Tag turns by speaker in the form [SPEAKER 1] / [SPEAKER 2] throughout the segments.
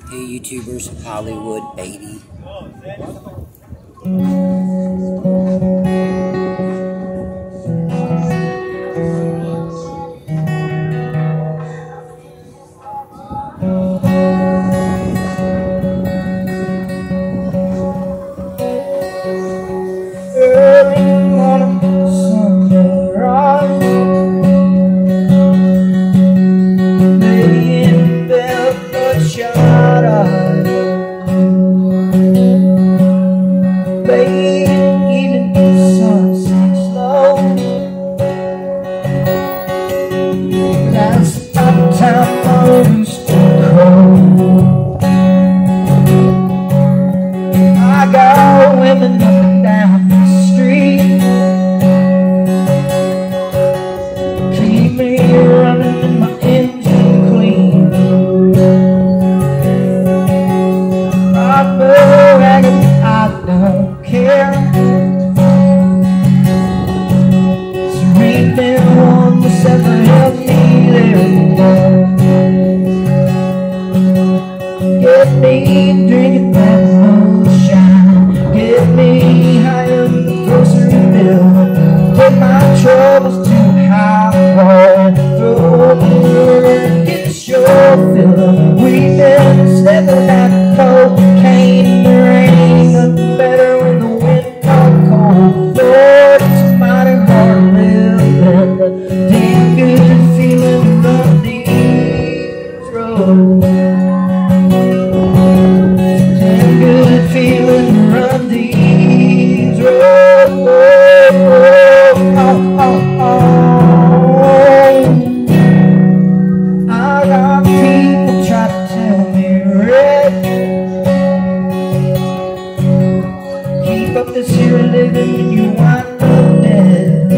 [SPEAKER 1] Hey YouTubers, Hollywood baby.
[SPEAKER 2] Early morning, sunrise, laying bed, bloodshot eyes, late evening, the sun sinks low. That's about the time I used to cold. I got women up and down the street, keep me running and my engine clean. I'm bragging, I don't care. Serene one was ever held me there. Get me drinking that moonshine, get me higher than the grocery bill. Take my troubles to high, throw up the river, get the shore fill. We've been sniffing that cocaine, there ain't nothing better when the wind comes cold. Lord, it's mighty hard living, damn good feeling of these roads. Damn good feeling run these roads. I got people try to tell me, Red, keep up this here living and you wind up dead.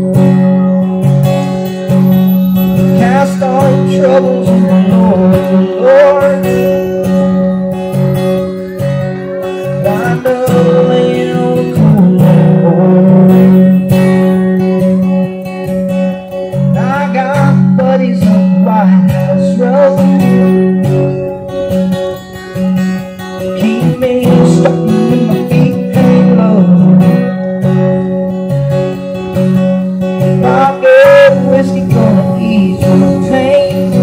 [SPEAKER 2] Cast all your troubles on the Lord, Lord. Wind up laying on the cold board. I got buddies on White House Road, keep me stuck when my feet hang low. Vodka and whiskey gonna ease your pain.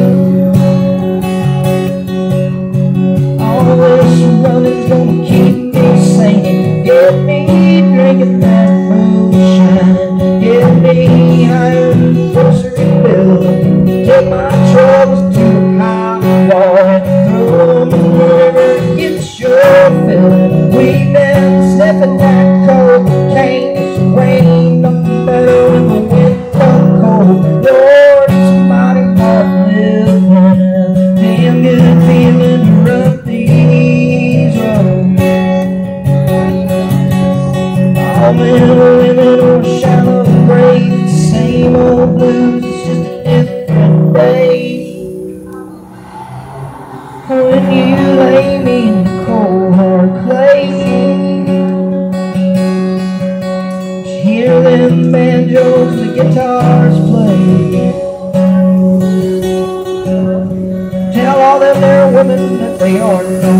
[SPEAKER 2] All this running's gonna keep me sane. Get me drinking that moonshine, get me higher than the grocery bill. Take my troubles to the highway, throw them in the river, get the shore fill. We've been sniffing that cocaine, there ain't nothing better when the wind comes cold. Lord, it's mighty hard living, damn good feeling to run these roads. All men and women on a shallow grave, same old blues, it's just a different day. When you lay me in the cold hard clay, hear them banjos, the guitars play. Tell all them there women that they are no